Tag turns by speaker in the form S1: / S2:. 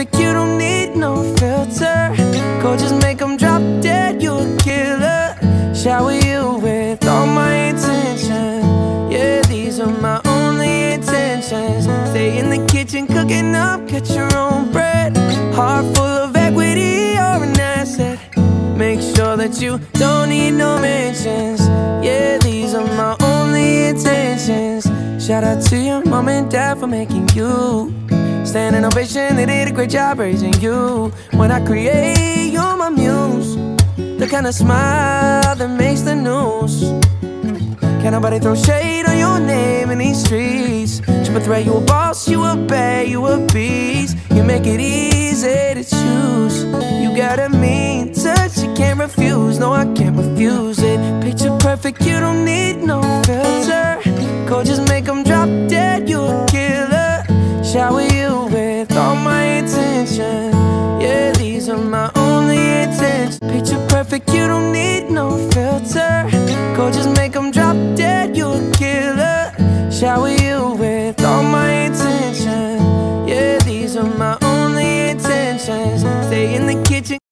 S1: perfect, you don't need no filter. Go just make them drop dead, you a killer. Shower you with all my intentions. Yeah, these are my only intentions. Stay in the kitchen cooking up, cut your own bread. Heart full of equity, you're an asset. Make sure that you don't need no mentions. Yeah, these are my only intentions. Shout out to your mom and dad for making you. Standing ovation, they did a great job raising you. When I create, you're my muse. The kind of smile that makes the news. Can't nobody throw shade on your name in these streets. Triple threat, you a boss, you a bad, you a beast. You make it easy to choose. You got a mean touch, you can't refuse. No, I can't refuse it. Picture perfect, you don't need